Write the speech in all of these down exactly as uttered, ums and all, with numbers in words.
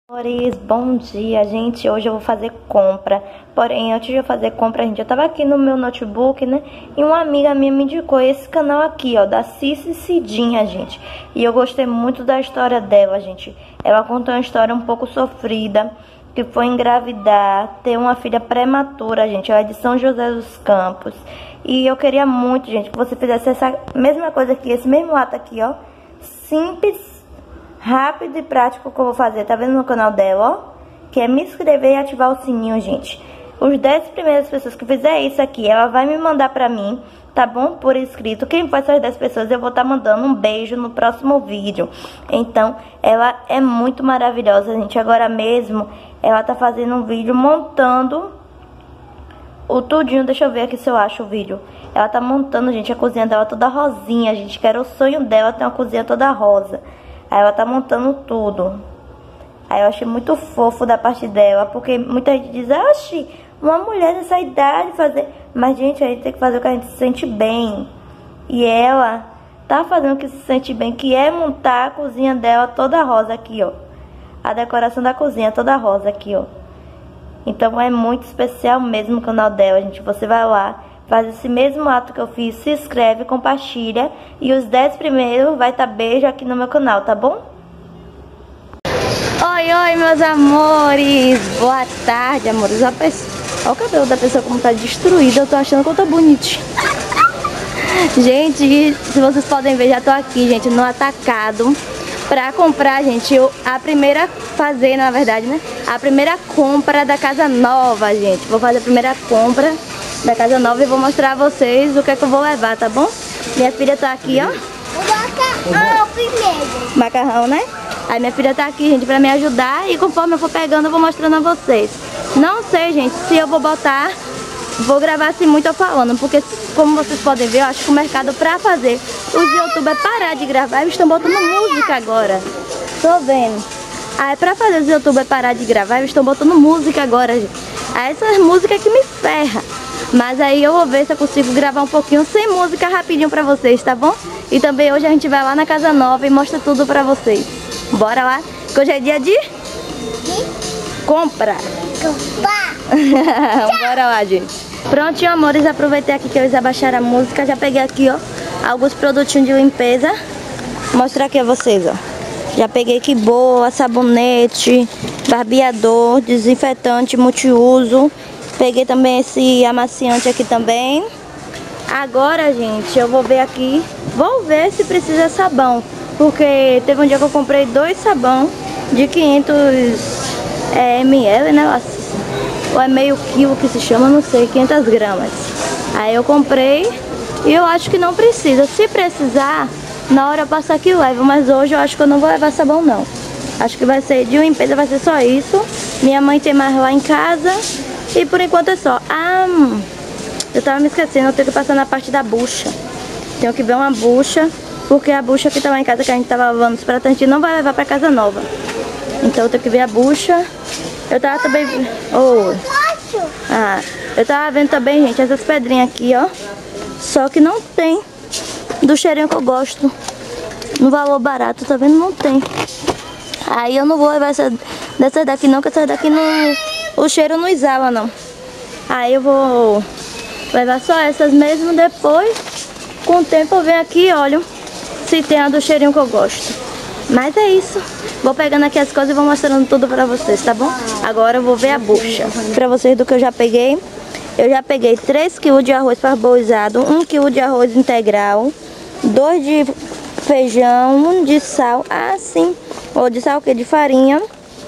Amores, bom dia, gente. Hoje eu vou fazer compra. Porém, antes de eu fazer compra, gente, eu tava aqui no meu notebook, né? E uma amiga minha me indicou esse canal aqui, ó, da Cici Cidinha, gente. E eu gostei muito da história dela, gente. Ela contou uma história um pouco sofrida, que foi engravidar, ter uma filha prematura, gente. Ela é de São José dos Campos. E eu queria muito, gente, que você fizesse essa mesma coisa aqui, esse mesmo ato aqui, ó. Simples, rápido e prático que eu vou fazer, tá vendo no canal dela, ó? Que é me inscrever e ativar o sininho, gente. Os dez primeiras pessoas que fizer isso aqui, ela vai me mandar pra mim, tá bom? Por inscrito. Quem for essas dez pessoas, eu vou estar tá mandando um beijo no próximo vídeo. Então, ela é muito maravilhosa, gente. Agora mesmo, ela tá fazendo um vídeo montando o tudinho. Deixa eu ver aqui se eu acho o vídeo. Ela tá montando, gente, a cozinha dela toda rosinha, gente. Que era o sonho dela, ter uma cozinha toda rosa. Aí ela tá montando tudo. Aí eu achei muito fofo da parte dela, porque muita gente diz, oxi, uma mulher dessa idade fazer... Mas, gente, a gente tem que fazer o que a gente se sente bem. E ela tá fazendo o que se sente bem, que é montar a cozinha dela toda rosa aqui, ó. A decoração da cozinha toda rosa aqui, ó. Então é muito especial mesmo o canal dela, gente. Você vai lá, faz esse mesmo ato que eu fiz, se inscreve, compartilha. E os dez primeiros vai estar beijo aqui no meu canal, tá bom? Oi, oi, meus amores. Boa tarde, amores. Olha o cabelo da pessoa como tá destruído. Eu tô achando que eu tô bonitinha. Gente, se vocês podem ver, já tô aqui, gente, no atacado pra comprar, gente, eu, a primeira fazer, na verdade, né? A primeira compra da casa nova, gente. Vou fazer a primeira compra da casa nova e vou mostrar a vocês o que é que eu vou levar, tá bom? Minha filha tá aqui, ó. O macarrão primeiro. Macarrão, né? Aí minha filha tá aqui, gente, pra me ajudar. E conforme eu for pegando, eu vou mostrando a vocês. Não sei, gente, se eu vou botar... Vou gravar assim muito eu falando, porque como vocês podem ver, eu acho que o mercado pra fazer os youtubers parar de gravar, eles estão botando música agora. Tô vendo. Aí pra fazer os youtubers parar de gravar, eles estão botando música agora, gente. Aí essas músicas que me ferra. Mas aí eu vou ver se eu consigo gravar um pouquinho sem música rapidinho pra vocês, tá bom? E também hoje a gente vai lá na casa nova e mostra tudo pra vocês. Bora lá, que hoje é dia de... compra. Bora lá, gente. Prontinho, amores, aproveitei aqui que eles abaixaram a música. Já peguei aqui, ó, alguns produtinhos de limpeza. Vou mostrar aqui a vocês, ó. Já peguei que boa, sabonete, barbeador, desinfetante multiuso. Peguei também esse amaciante aqui também. Agora, gente, eu vou ver aqui. Vou ver se precisa sabão, porque teve um dia que eu comprei dois sabão de quinhentos mililitros, né? Ou é meio quilo que se chama, não sei, quinhentas gramas. Aí eu comprei e eu acho que não precisa. Se precisar, na hora eu passo aqui e levo. Mas hoje eu acho que eu não vou levar sabão, não. Acho que vai ser de limpeza, vai ser só isso. Minha mãe tem mais lá em casa. E por enquanto é só. Ah, eu tava me esquecendo, eu tenho que passar na parte da bucha. Tenho que ver uma bucha, porque a bucha que tá lá em casa, que a gente tava lavando os pratos, a gente não vai levar pra casa nova. Então eu tenho que ver a bucha. Eu tava também... Oh. Ah, eu tava vendo também, gente, essas pedrinhas aqui, ó. Só que não tem do cheirinho que eu gosto. No valor barato, tá vendo? Não tem. Aí eu não vou levar essa, dessas daqui não, porque essas daqui não... O cheiro não exala, não. Aí eu vou levar só essas mesmo. Depois, com o tempo, eu venho aqui e olho se tem a do cheirinho que eu gosto. Mas é isso. Vou pegando aqui as coisas e vou mostrando tudo pra vocês, tá bom? Agora eu vou ver a bucha. Pra vocês do que eu já peguei. Eu já peguei três quilos de arroz parboilizado, um quilo de arroz integral, dois de feijão, um de sal, ah sim, ou de sal o que? De farinha.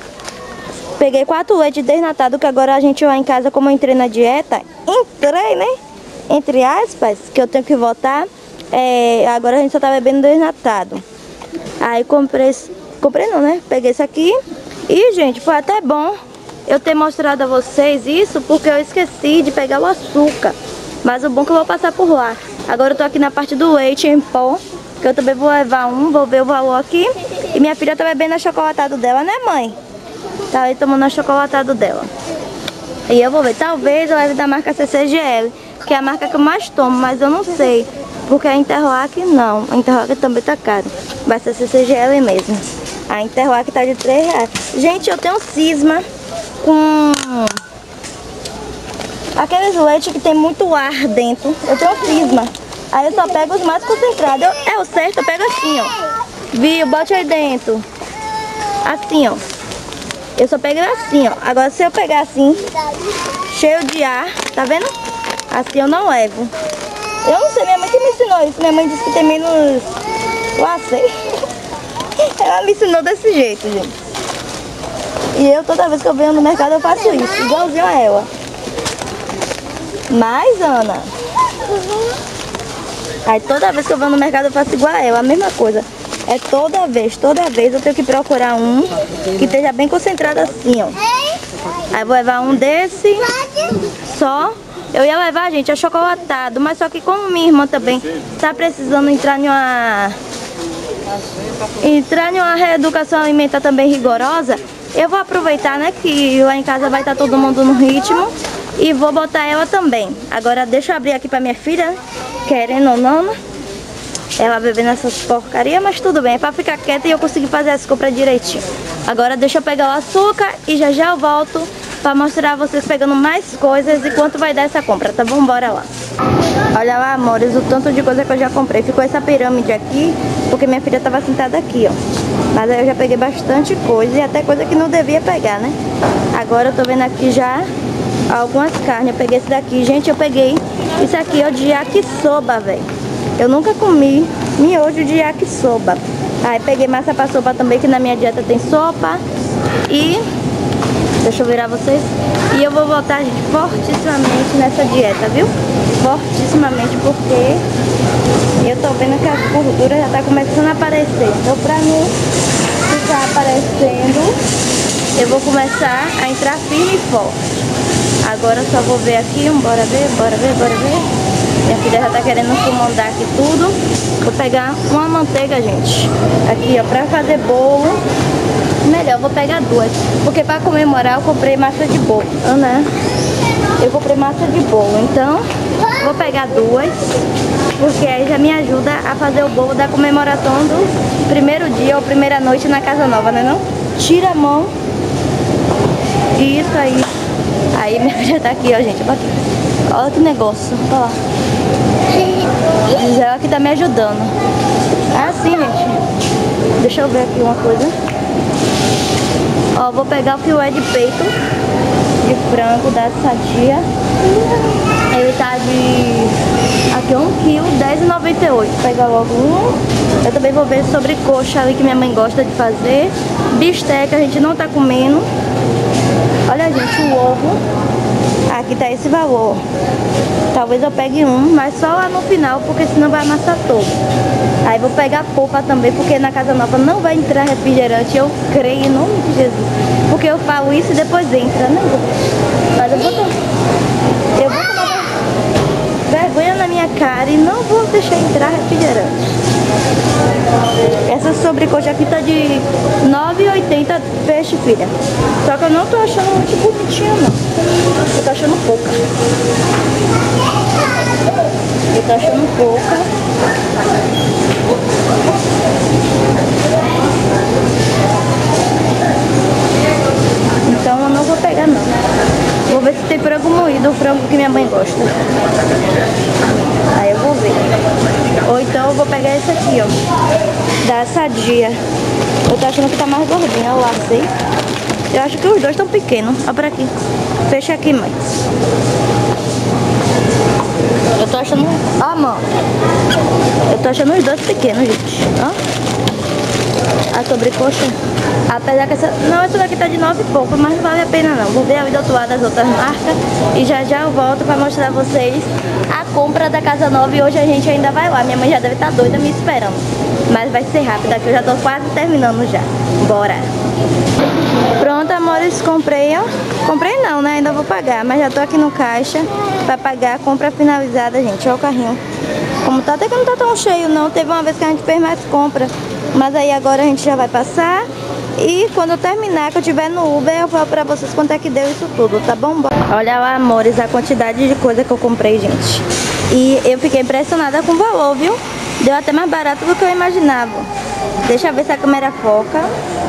Peguei quatro leites desnatados, que agora a gente lá em casa, como eu entrei na dieta, entrei, né? Entre aspas, que eu tenho que voltar, é, agora a gente só tá bebendo desnatado. Aí comprei, comprei não, né? Peguei isso aqui. E, gente, foi até bom eu ter mostrado a vocês isso, porque eu esqueci de pegar o açúcar. Mas o bom é que eu vou passar por lá. Agora eu tô aqui na parte do leite em pó, que eu também vou levar um, vou ver o valor aqui. E minha filha tá bebendo achocolatado dela, né, mãe? Tá aí tomando achocolatado dela. E eu vou ver, talvez eu leve da marca C C G L, que é a marca que eu mais tomo, mas eu não sei. Porque a Interlac não, a Interlac também tá caro. Vai ser C C G L mesmo. A Interlac tá de três reais. Gente, eu tenho cisma com aqueles leite que tem muito ar dentro. Eu tenho cisma. Aí eu só pego os mais concentrados. Eu, é o certo, eu pego assim, ó. Viu? Bote aí dentro. Assim, ó. Eu só pego assim, ó. Agora se eu pegar assim, cheio de ar, tá vendo? Assim eu não levo. Eu não sei, minha mãe que me ensinou isso. Minha mãe disse que tem menos... Lá sei. Ela me ensinou desse jeito, gente. E eu, toda vez que eu venho no mercado, eu faço isso. Igualzinho a ela. Mas, Ana... Aí toda vez que eu vou no mercado, eu faço igual a ela. A mesma coisa. É toda vez, toda vez eu tenho que procurar um que esteja bem concentrado assim, ó. Aí vou levar um desse só. Eu ia levar, gente, achocolatado, mas só que como minha irmã também tá precisando entrar em uma... Entrar em uma reeducação alimentar também rigorosa, eu vou aproveitar, né, que lá em casa vai estar todo mundo no ritmo e vou botar ela também. Agora deixa eu abrir aqui pra minha filha, né? Querendo ou não, né? Ela bebendo essas porcarias, mas tudo bem, é pra ficar quieta e eu conseguir fazer as compras direitinho. Agora deixa eu pegar o açúcar e já já eu volto pra mostrar a vocês pegando mais coisas e quanto vai dar essa compra, tá bom? Bora lá. Olha lá, amores, o tanto de coisa que eu já comprei. Ficou essa pirâmide aqui, porque minha filha tava sentada aqui, ó. Mas aí eu já peguei bastante coisa e até coisa que não devia pegar, né? Agora eu tô vendo aqui já algumas carnes. Eu peguei esse daqui. Gente, eu peguei isso aqui, ó, de yakisoba, velho. Eu nunca comi miojo de yakisoba. Aí peguei massa pra sopa também, que na minha dieta tem sopa. E... deixa eu virar vocês. E eu vou voltar, gente, fortissimamente nessa dieta, viu? Fortissimamente, porque eu tô vendo que as gorduras já tá começando a aparecer. Então, pra mim ficar aparecendo, eu vou começar a entrar firme e forte. Agora eu só vou ver aqui, um, bora ver, bora ver, bora ver. Minha filha já tá querendo comandar aqui tudo. Vou pegar uma manteiga, gente, aqui, ó, pra fazer bolo. Melhor, vou pegar duas, porque para comemorar eu comprei massa de bolo, né? Eu comprei massa de bolo, então vou pegar duas, porque aí já me ajuda a fazer o bolo da comemoração do primeiro dia ou primeira noite na casa nova, né não? Tira a mão. Isso aí. Aí minha filha tá aqui, ó, gente. Olha que negócio, olha lá. Ela que tá me ajudando. Ah, sim, gente. Deixa eu ver aqui uma coisa. Ó, vou pegar o filé de peito de frango da Sadia. Ele tá de... aqui um quilo, dez reais e noventa e oito centavos. Vou pegar logo um. Eu também vou ver sobre coxa ali que minha mãe gosta de fazer. Bisteca, a gente não tá comendo. Olha, gente, o ovo. Aqui tá esse valor. Talvez eu pegue um, mas só lá no final, porque senão vai amassar todo. Aí vou pegar polpa também, porque na casa nova não vai entrar refrigerante, eu creio em nome de Jesus. Porque eu falo isso e depois entra, né? Mas eu vou tomar, eu vou tomar vergonha na minha cara e não vou deixar entrar refrigerante. Essa sobrecoxa aqui tá de nove reais e oitenta centavos peixe, filha. Só que eu não tô achando muito bonitinha, não. Eu tô achando pouca. Eu tô achando pouca. Então eu não vou pegar, não. Vou ver se tem frango moído, o frango que minha mãe gosta. Aí eu vou ver. Ou então eu vou pegar esse aqui, ó, da Sadia. Eu tô achando que tá mais gordinho, eu lacei. Eu acho que os dois estão pequenos. Olha pra aqui. Fecha aqui, mãe. Eu tô achando... Ó, mão. Eu tô achando os dois pequenos, gente. Ó. A sobrecoxa. Apesar que essa... Não, essa daqui tá de nove e pouco, mas não vale a pena não. Vou ver ali do outro lado das outras marcas. E já já eu volto pra mostrar a vocês a compra da casa nova. E hoje a gente ainda vai lá. Minha mãe já deve estar doida me esperando. Mas vai ser rápido aqui, eu já tô quase terminando já. Bora! Pronto, amores, comprei, ó. Comprei não, né? Ainda vou pagar, mas já tô aqui no caixa pra pagar a compra finalizada, gente. Olha o carrinho. Como tá, até que não tá tão cheio, não. Teve uma vez que a gente fez mais compra. Mas aí agora a gente já vai passar. E quando eu terminar, que eu tiver no Uber, eu falo pra vocês quanto é que deu isso tudo, tá bom? Olha lá, amores, a quantidade de coisa que eu comprei, gente. E eu fiquei impressionada com o valor, viu? Deu até mais barato do que eu imaginava. Deixa eu ver se a câmera foca.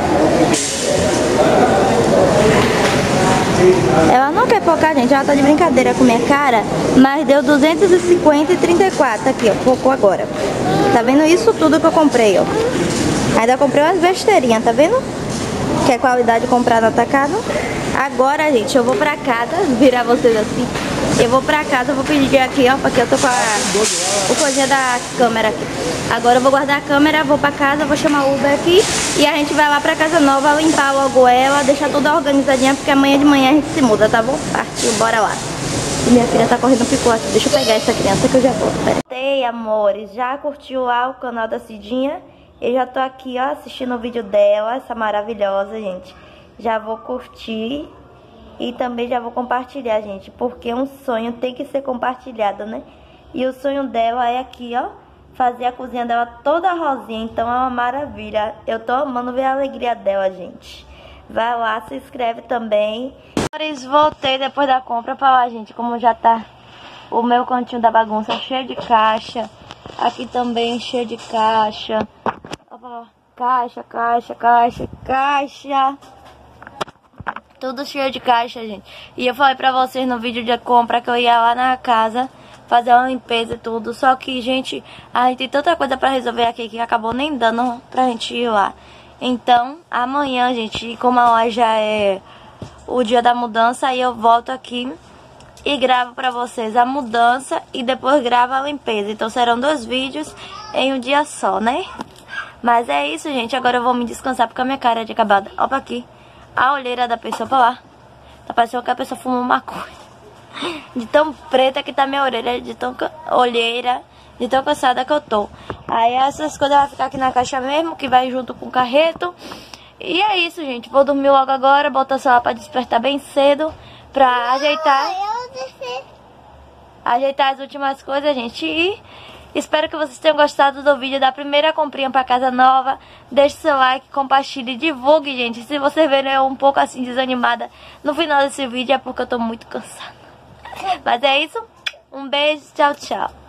Ela não quer focar, gente. Ela tá de brincadeira com minha cara. Mas deu duzentos e cinquenta e trinta e quatro. Aqui, ó. Focou agora. Tá vendo isso tudo que eu comprei, ó. Ainda comprei umas besteirinhas, tá vendo? Que é qualidade comprada atacado. Agora, gente, eu vou pra casa. Virar vocês assim. Eu vou pra casa, eu vou pedir aqui, ó. Porque eu tô com a, o coisinha da câmera aqui. Agora eu vou guardar a câmera, vou pra casa, vou chamar o Uber aqui. E a gente vai lá pra casa nova, limpar logo ela, deixar tudo organizadinha. Porque amanhã de manhã a gente se muda, tá bom? Partiu, bora lá. E minha filha tá correndo picote. Deixa eu pegar essa criança que eu já volto. Pera. Ei, amores, já curtiu lá o canal da Cidinha? Eu já tô aqui, ó, assistindo o vídeo dela, essa maravilhosa, gente. Já vou curtir e também já vou compartilhar, gente. Porque um sonho tem que ser compartilhado, né? E o sonho dela é aqui, ó, fazer a cozinha dela toda rosinha. Então é uma maravilha. Eu tô amando ver a alegria dela, gente. Vai lá, se inscreve também. Voltei depois da compra pra lá, gente. Como já tá o meu cantinho da bagunça cheio de caixa. Aqui também cheio de caixa. Opa, caixa, caixa, caixa, caixa. Tudo cheio de caixa, gente. E eu falei pra vocês no vídeo de compra que eu ia lá na casa fazer uma limpeza e tudo. Só que, gente, a gente tem tanta coisa pra resolver aqui que acabou nem dando pra gente ir lá. Então, amanhã, gente, como amanhã já é o dia da mudança, aí eu volto aqui e gravo pra vocês a mudança e depois gravo a limpeza. Então serão dois vídeos em um dia só, né? Mas é isso, gente. Agora eu vou me descansar porque a minha cara é de acabada. Olha aqui. A olheira da pessoa pra lá. Tá parecendo que a pessoa fumou maconha. De tão preta que tá minha orelha, de tão olheira, de tão cansada que eu tô. Aí essas coisas vão ficar aqui na caixa mesmo, que vai junto com o carreto. E é isso, gente. Vou dormir logo agora, botar o celular pra despertar bem cedo, pra ajeitar. Ajeitar as últimas coisas, gente. E espero que vocês tenham gostado do vídeo da primeira comprinha pra casa nova. Deixe seu like, compartilhe, divulgue, gente. Se vocês verem eu um pouco assim desanimada no final desse vídeo é porque eu tô muito cansada. Mas é isso. Um beijo, tchau, tchau.